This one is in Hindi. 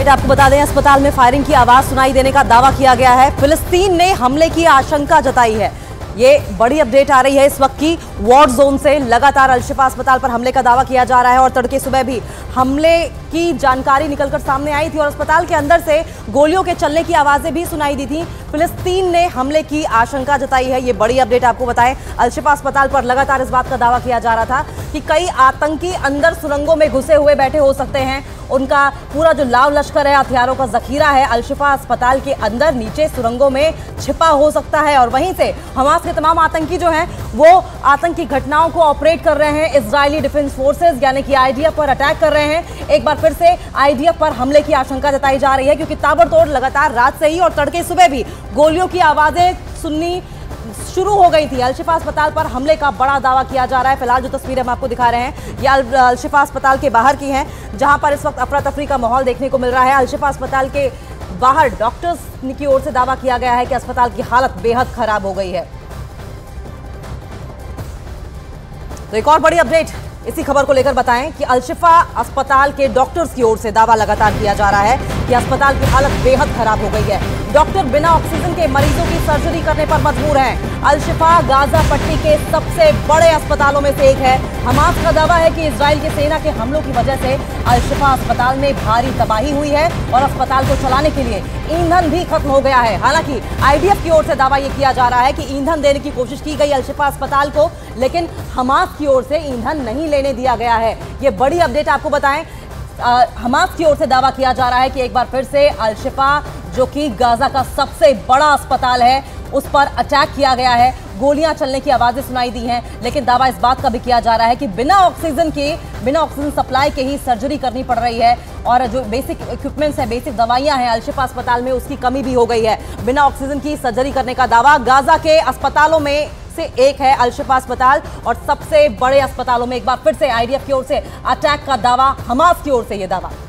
अपडेट आपको बता दें, अस्पताल में फायरिंग की आवाज सुनाई देने का दावा किया गया है। फिलिस्तीन ने हमले की आशंका जताई है। ये बड़ी अपडेट आ रही है इस वक्त की वॉर जोन से। लगातार अल-शिफा अस्पताल पर हमले का दावा किया जा रहा है और तड़के सुबह भी हमले की जानकारी निकलकर सामने आई थी और अस्पताल के अंदर से गोलियों के चलने की आवाजें भी सुनाई दी थी। फिलिस्तीन ने हमले की आशंका जताई है। ये बड़ी अपडेट आपको बताएं, अल-शिफा अस्पताल पर लगातार इस बात का दावा किया जा रहा था कि कई आतंकी अंदर सुरंगों में घुसे हुए बैठे हो सकते हैं। उनका पूरा जो लाव लश्कर है, हथियारों का जखीरा है, अल-शिफा अस्पताल के अंदर नीचे सुरंगों में छिपा हो सकता है और वहीं से हमास के तमाम आतंकी जो हैं वो आतंकी घटनाओं को ऑपरेट कर रहे हैं। इजरायली डिफेंस फोर्सेस यानी कि आईडीएफ पर अटैक कर रहे हैं। एक बार फिर से आईडीएफ पर हमले की आशंका जताई जा रही है क्योंकि ताबड़तोड़ लगातार रात से ही और तड़के सुबह भी गोलियों की आवाजें सुननी शुरू हो गई थी। अल-शिफा अस्पताल पर हमले का बड़ा दावा किया जा रहा है। फिलहाल जो तस्वीरें हम आपको दिखा रहे हैं ये अल-शिफा अस्पताल के बाहर की हैं, जहां पर इस वक्त अफरा तफरी का माहौल देखने को मिल रहा है। अल-शिफा अस्पताल के बाहर डॉक्टर्स की ओर से दावा किया गया है कि अस्पताल की हालत बेहद खराब हो गई है। तो एक और बड़ी अपडेट इसी खबर को लेकर बताएं कि अल-शिफा अस्पताल के डॉक्टर्स की ओर से दावा लगातार किया जा रहा है कि अस्पताल की हालत बेहद खराब हो गई है। डॉक्टर बिना ऑक्सीजन के मरीजों की सर्जरी करने पर मजबूर हैं। अल-शिफा गाजा पट्टी के सबसे बड़े अस्पतालों में से एक है। हमास का दावा है कि इजराइल की सेना के हमलों की वजह से अल-शिफा अस्पताल में भारी तबाही हुई है और अस्पताल को चलाने के लिए ईंधन भी खत्म हो गया है। हालांकि आईडीएफ की ओर से दावा यह किया जा रहा है कि ईंधन देने की कोशिश की गई अल-शिफा अस्पताल को, लेकिन हमास की ओर से ईंधन नहीं लेने दिया गया है। ये बड़ी अपडेट आपको बताएं, हमास की ओर से दावा किया जा रहा है कि एक बार फिर से अल-शिफा जो कि गाजा का सबसे बड़ा अस्पताल है उस पर अटैक किया गया है। गोलियां चलने की आवाजें सुनाई दी हैं, लेकिन दावा इस बात का भी किया जा रहा है कि बिना ऑक्सीजन सप्लाई के ही सर्जरी करनी पड़ रही है और जो बेसिक इक्विपमेंट्स है, बेसिक दवाइयां हैं अल-शिफा अस्पताल में, उसकी कमी भी हो गई है। बिना ऑक्सीजन की सर्जरी करने का दावा गाजा के अस्पतालों में से एक है अल-शिफा अस्पताल और सबसे बड़े अस्पतालों में एक बार फिर से आईडीएफ की ओर से अटैक का दावा, हमास की ओर से यह दावा।